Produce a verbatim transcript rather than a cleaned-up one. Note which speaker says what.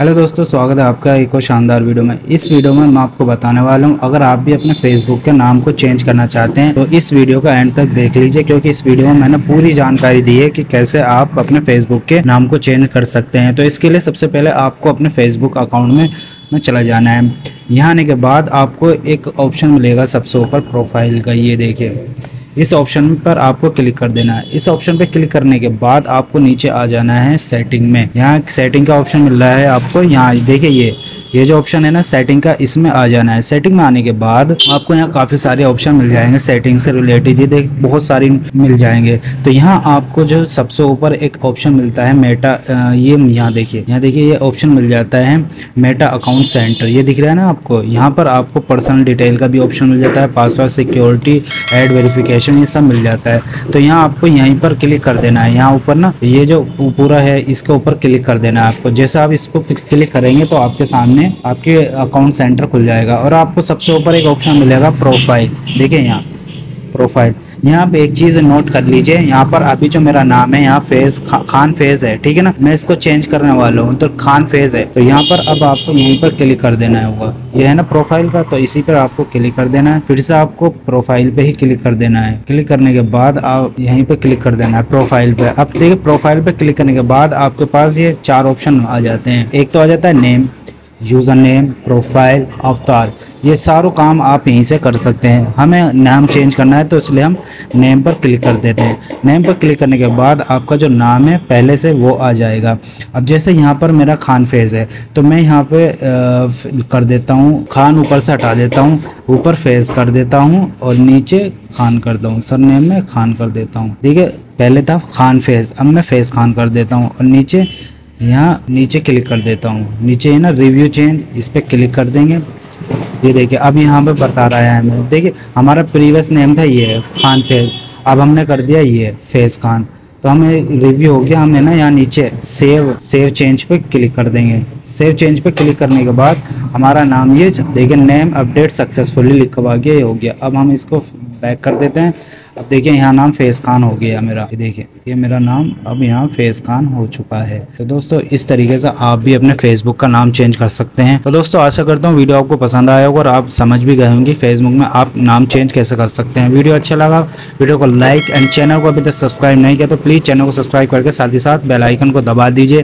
Speaker 1: Hello दोस्तों, स्वागत है आपका एक और शानदार वीडियो में। इस वीडियो में मैं आपको बताने वाला हूं, अगर आप भी अपने फेसबुक के नाम को चेंज करना चाहते हैं तो इस वीडियो का एंड तक देख लीजिए, क्योंकि इस वीडियो में मैंने पूरी जानकारी दी है कि कैसे आप अपने फेसबुक के नाम को चेंज कर सकते हैं। तो इसके लिए सबसे पहले आपको अपने फेसबुक अकाउंट में में चला जाना है। यहाँ आने के बाद आपको एक ऑप्शन मिलेगा सबसे ऊपर प्रोफाइल का, ये देखिए। इस ऑप्शन पर आपको क्लिक कर देना है। इस ऑप्शन पे क्लिक करने के बाद आपको नीचे आ जाना है सेटिंग में। यहाँ सेटिंग का ऑप्शन मिल रहा है आपको, यहाँ देखिए ये ये जो ऑप्शन है ना सेटिंग का, इसमें आ जाना है। सेटिंग में आने के बाद आपको यहाँ काफ़ी सारे ऑप्शन मिल जाएंगे सेटिंग से रिलेटेड, ये देख बहुत सारी मिल जाएंगे। तो यहाँ आपको जो सबसे ऊपर एक ऑप्शन मिलता है मेटा, ये यहाँ देखिए यहाँ देखिए ये ऑप्शन मिल जाता है मेटा अकाउंट सेंटर, ये दिख रहा है ना आपको। यहाँ पर आपको पर्सनल डिटेल का भी ऑप्शन मिल जाता है, पासवर्ड सिक्योरिटी, एड वेरिफिकेशन, ये सब मिल जाता है। तो यहाँ आपको यहीं पर क्लिक कर देना है। यहाँ ऊपर ना ये जो पूरा है इसके ऊपर क्लिक कर देना है आपको। जैसे आप इसको क्लिक करेंगे तो आपके सामने आपके अकाउंट सेंटर खुल जाएगा और आपको सबसे ऊपर एक ऑप्शन मिलेगा प्रोफाइल। देखिए यहाँ प्रोफाइल, यहाँ पे एक चीज़ नोट कर लीजिए। यहाँ पर अभी जो मेरा नाम है यहाँ फेज खा, खान फेज है, ठीक है ना। मैं इसको चेंज करने वाला हूँ तो खान फेज है। तो यहाँ पर अब आपको यहीं पर क्लिक कर देना होगा। ये है ना प्रोफाइल का, तो इसी पर आपको क्लिक कर देना है। फिर से आपको प्रोफाइल पे ही क्लिक कर देना है। क्लिक करने के बाद आप यहीं पर क्लिक कर देना है प्रोफाइल पे। अब देखिए प्रोफाइल पे क्लिक करने के बाद आपके पास ये चार ऑप्शन आ जाते हैं। एक तो आ जाता है नेम, यूज़र नेम, प्रोफाइल, अवतार। ये सारों काम आप यहीं से कर सकते हैं। हमें नाम चेंज करना है तो इसलिए हम नेम पर क्लिक कर देते हैं। नेम पर क्लिक करने के बाद आपका जो नाम है पहले से वो आ जाएगा। अब जैसे यहाँ पर मेरा खान फेज है तो मैं यहाँ पे आ, कर देता हूँ खान, ऊपर से हटा देता हूँ, ऊपर फेज कर देता हूँ और नीचे खान करता हूँ। सर नेम में खान कर देता हूँ। देखिए पहले था खान फेज, अब मैं फेज खान कर देता हूँ और नीचे यहाँ नीचे क्लिक कर देता हूँ। नीचे है ना रिव्यू चेंज, इस पर क्लिक कर देंगे। ये देखिए अब यहाँ पे बता रहा है हमें। देखिए हमारा प्रीवियस नेम था ये खान फेज, अब हमने कर दिया ये फेज खान। तो हमें रिव्यू हो गया। हम है ना यहाँ नीचे सेव सेव चेंज पे क्लिक कर देंगे। सेव चेंज पे क्लिक करने के बाद हमारा नाम ये देखिए नेम अपडेट सक्सेसफुली लिखा हुआ गया, ये हो गया। अब हम इसको बैक कर देते हैं। अब देखिए यहाँ नाम फेज खान हो गया मेरा। ये देखिए ये मेरा नाम अब यहाँ फेज खान हो चुका है। तो दोस्तों इस तरीके से आप भी अपने फेसबुक का नाम चेंज कर सकते हैं। तो दोस्तों आशा करता हूँ वीडियो आपको पसंद आया होगा और आप समझ भी गए होंगे फेसबुक में आप नाम चेंज कैसे कर सकते हैं। वीडियो अच्छा लगा वीडियो को लाइक एंड चैनल को अभी तक सब्सक्राइब नहीं किया तो प्लीज़ चैनल को सब्सक्राइब करके साथ ही साथ बेल आइकन को दबा दीजिए।